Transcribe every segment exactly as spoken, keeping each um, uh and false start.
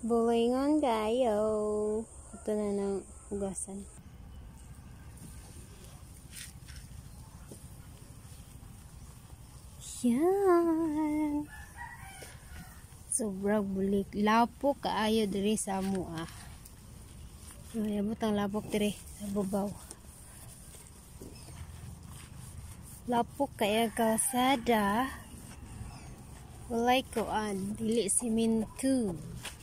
Bulingon kayo. Ito na ng hugasan. Yan. Sobrang bulik. Lapok kaayo diri sa mua. So, yabot ang lapok diri sa babaw. Lapok kaya kalsada. Walay koan. Dili siminto.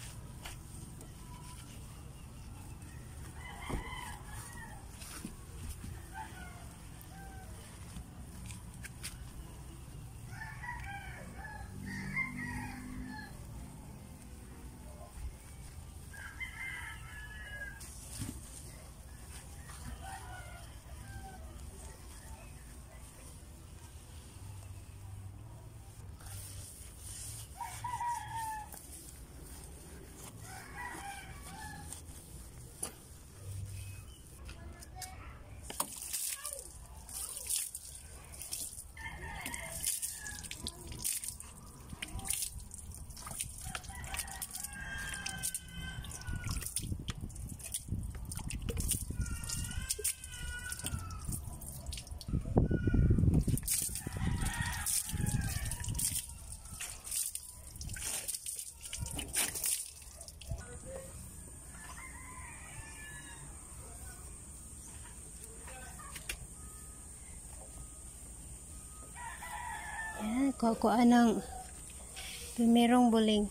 Yan, kuha-kuha ng primerong buling.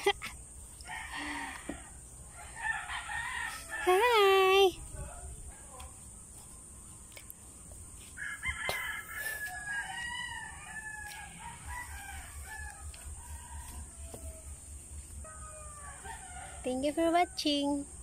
Hi! Thank you for watching.